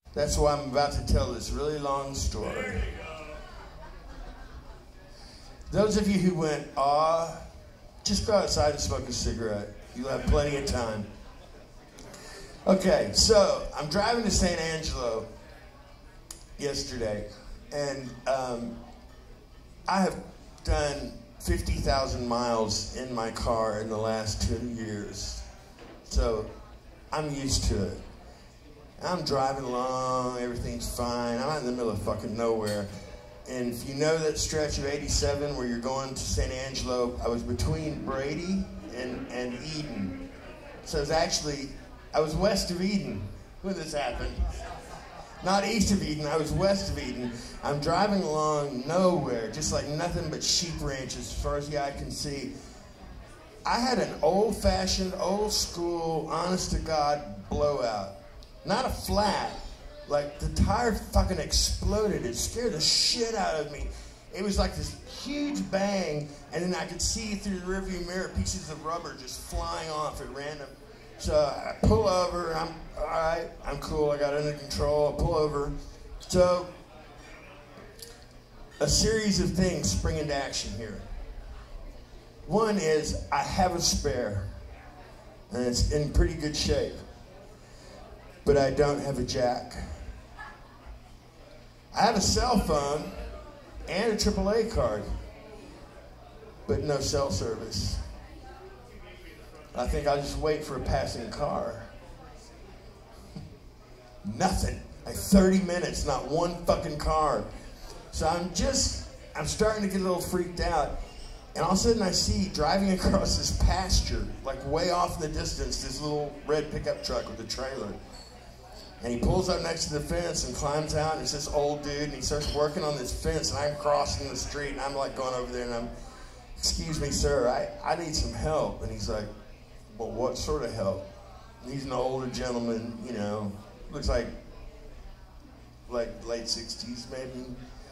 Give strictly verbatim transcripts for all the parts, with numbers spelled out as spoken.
That's why I'm about to tell this really long story. Those of you who went, ah, just go outside and smoke a cigarette. You'll have plenty of time. Okay, so I'm driving to Saint Angelo yesterday, and um, I have done fifty thousand miles in my car in the last two years. So I'm used to it. I'm driving along, everything's fine. I'm out in the middle of fucking nowhere. And if you know that stretch of eighty-seven where you're going to Saint Angelo, I was between Brady and, and Eden. So it was actually, I was west of Eden when this happened. Not east of Eden, I was west of Eden. I'm driving along nowhere, just like nothing but sheep ranches as far as the eye can see. I had an old-fashioned, old-school, honest-to-God blowout. Not a flat. Like, the tire fucking exploded. It scared the shit out of me. It was like this huge bang, and then I could see through the rearview mirror pieces of rubber just flying off at random. So I pull over, I'm, all right, I'm cool, I got it under control, I pull over. So, a series of things spring into action here. One is, I have a spare, and it's in pretty good shape, but I don't have a jack. I have a cell phone and a triple A card, but no cell service. I think I'll just wait for a passing car. Nothing. Like thirty minutes, not one fucking car. So I'm just, I'm starting to get a little freaked out. And all of a sudden I see driving across this pasture, like way off in the distance, this little red pickup truck with a trailer. And he pulls up next to the fence and climbs out, and it's this old dude, and he starts working on this fence, and I'm crossing the street, and I'm like going over there, and I'm, excuse me, sir, I, I need some help. And he's like, well, what sort of help? And he's an older gentleman, you know, looks like, like late sixties maybe.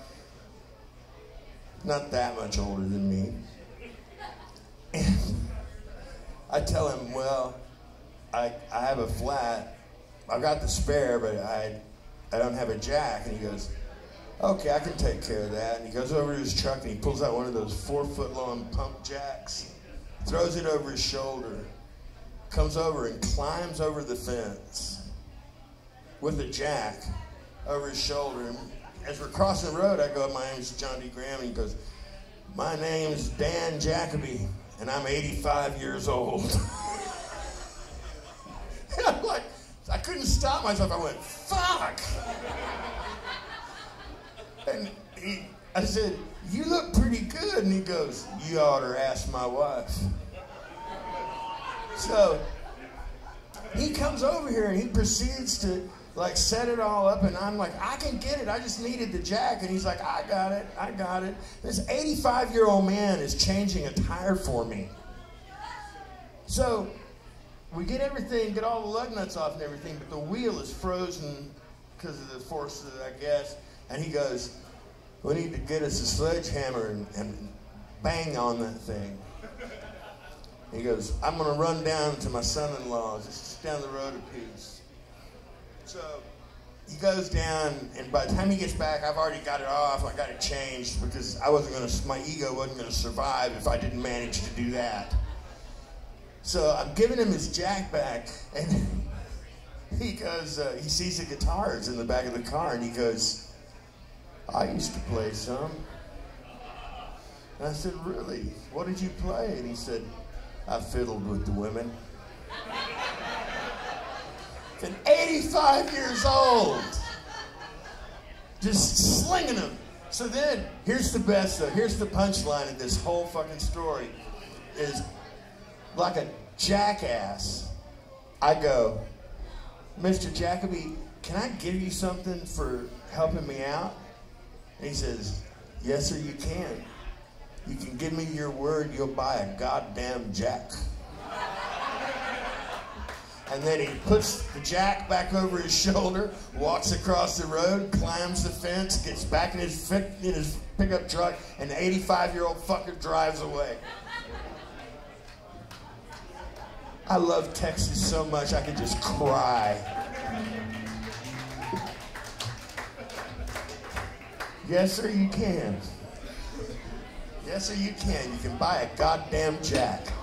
Not that much older than me. And I tell him, well, I, I have a flat. I've got the spare, but I, I don't have a jack. And he goes, okay, I can take care of that. And he goes over to his truck and he pulls out one of those four foot long pump jacks, throws it over his shoulder, comes over and climbs over the fence with a jack over his shoulder. And as we're crossing the road, I go, my name's Jon Dee Graham. And he goes, my name's Dan Jacoby, and I'm eighty-five years old. And I'm like, I couldn't stop myself. I went, fuck. And he, I said, you look pretty good. And he goes, you ought to ask my wife. So he comes over here and he proceeds to like set it all up, and I'm like, I can get it, I just needed the jack. And he's like, I got it, I got it. This eighty-five year old man is changing a tire for me. So we get everything, get all the lug nuts off and everything, but the wheel is frozen because of the force of it, I guess. And he goes, we need to get us a sledgehammer and, and bang on that thing. He goes, I'm going to run down to my son-in-law's, just down the road a piece. So he goes down, and by the time he gets back, I've already got it off. I got it changed because I wasn't going to, my ego wasn't going to survive if I didn't manage to do that. So I'm giving him his jack back, and he goes, uh, he sees the guitars in the back of the car, and he goes, I used to play some. And I said, really? What did you play? And he said, I fiddled with the women. And eighty-five years old, just slinging them. So then, here's the best though, here's the punchline of this whole fucking story, is like a jackass, I go, Mister Jacoby, can I give you something for helping me out? And he says, yes sir, you can. You can give me your word you'll buy a goddamn jack. And then he puts the jack back over his shoulder, walks across the road, climbs the fence, gets back in his, in his pickup truck, and the eighty-five year old fucker drives away. I love Texas so much I could just cry. Yes, sir, you can. Yes, sir, you can. You can buy a goddamn jack.